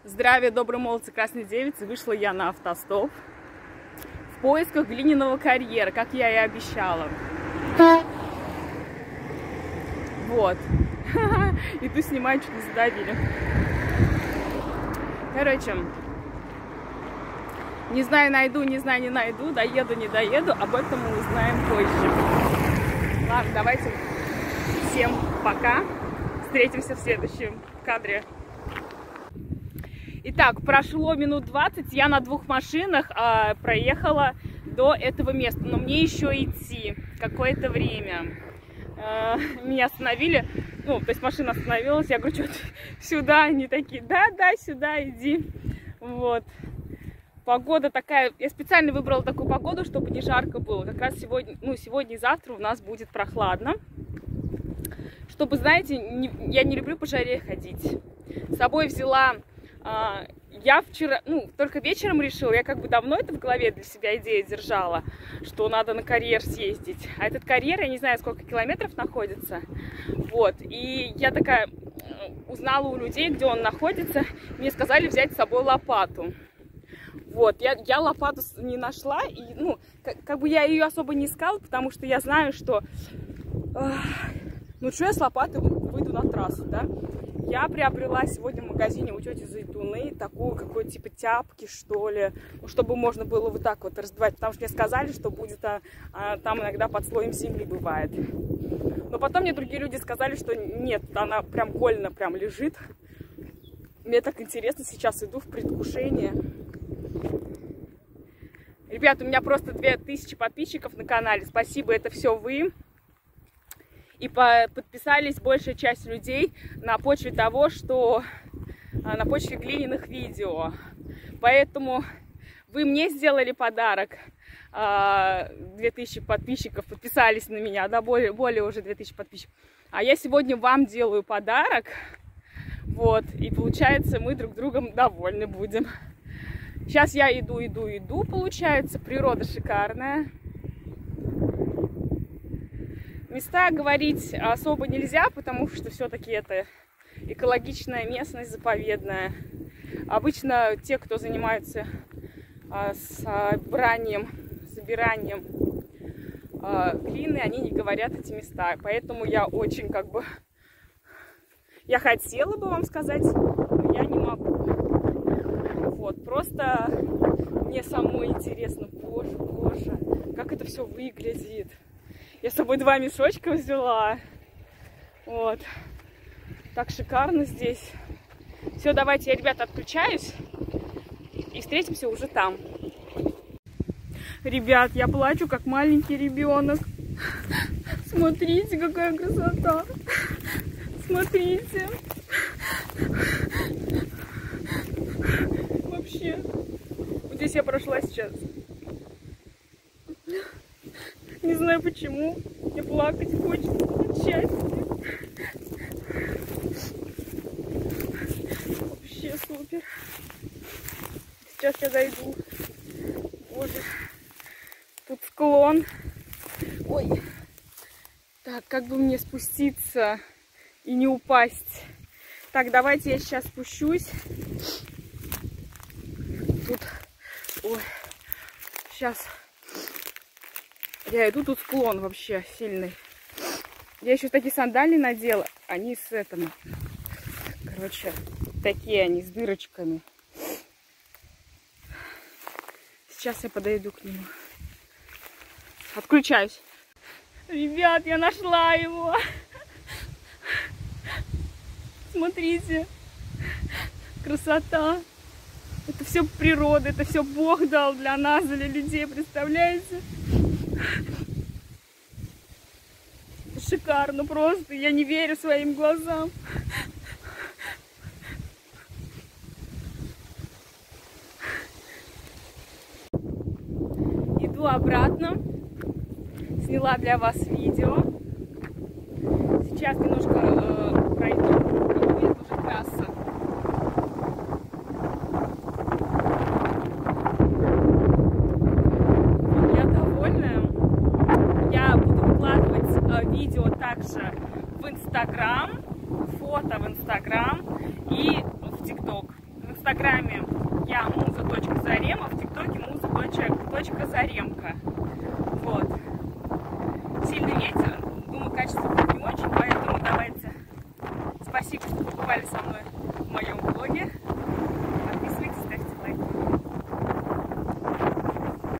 Здравия, добрые молодцы, красные девицы. Вышла я на автостоп в поисках глиняного карьера, как я и обещала. Вот. Иду снимать, чуть не задавили. Короче, не знаю, найду, не знаю, не найду, доеду, не доеду, об этом мы узнаем позже. Ладно, давайте всем пока. Встретимся в следующем кадре. Итак, прошло минут 20, я на двух машинах проехала до этого места, но мне еще идти какое-то время. Меня остановили, ну, то есть машина остановилась, я говорю, что сюда, они такие, да, сюда иди. Вот. Погода такая, я специально выбрала такую погоду, чтобы не жарко было. Как раз сегодня, сегодня и завтра у нас будет прохладно. Чтобы, знаете, я не люблю по жаре ходить. С собой взяла... Я вчера, только вечером решила, я как бы давно это в голове для себя идею держала, что надо на карьер съездить. А этот карьер, я не знаю, сколько километров находится. Вот, и я такая узнала у людей, где он находится. Мне сказали взять с собой лопату. Вот, я лопату не нашла, и, как бы я ее особо не искала, потому что я знаю, что, что я с лопатой выйду на трассу, да. Я приобрела сегодня в магазине у тети Зайтуны такую какую-то типа тяпки, что ли, чтобы можно было вот так вот раздавать, потому что мне сказали, что будет там иногда под слоем земли бывает. Но потом мне другие люди сказали, что нет, она прям больно прям лежит. Мне так интересно, сейчас иду в предвкушение. Ребят, у меня просто 2000 подписчиков на канале, спасибо, это все вы. И подписались большая часть людей на почве того, что на почве глиняных видео. Поэтому вы мне сделали подарок. 2000 подписчиков подписались на меня, да, более уже 2000 подписчиков. А я сегодня вам делаю подарок. Вот, и получается, мы друг другом довольны будем. Сейчас я иду, получается, природа шикарная. Места говорить особо нельзя, потому что все-таки это экологичная местность, заповедная. Обычно те, кто занимаются собиранием глины, они не говорят эти места. Поэтому я очень я хотела бы вам сказать, но я не могу. Вот, просто мне самой интересно, боже, как это все выглядит. Я с собой 2 мешочка взяла. Вот. Так шикарно здесь. Все, давайте я, ребята, отключаюсь. И встретимся уже там. Ребят, я плачу, как маленький ребенок. Смотрите, какая красота. Смотрите. Вообще. Вот здесь я прошла сейчас. Не знаю почему. Мне плакать хочется от счастья. Вообще супер. Сейчас я зайду. Боже. Тут склон. Ой. Так, как бы мне спуститься и не упасть. Так, давайте я сейчас спущусь. Тут. Ой. Сейчас. Я иду, тут склон вообще сильный. Я еще такие сандали надела. Они с этим. Короче, такие они с дырочками. Сейчас я подойду к нему. Отключаюсь. Ребят, я нашла его. Смотрите. Красота. Это все природа, это все Бог дал для нас, для людей, представляете? Шикарно просто, я не верю своим глазам. Иду обратно, сняла для вас видео. Сейчас немножко пройду, и будет уже трасса. Видео также в Инстаграм, фото в Инстаграм и в ТикТок. В Инстаграме я муза.зарема, в ТикТоке муза.заремка. Вот.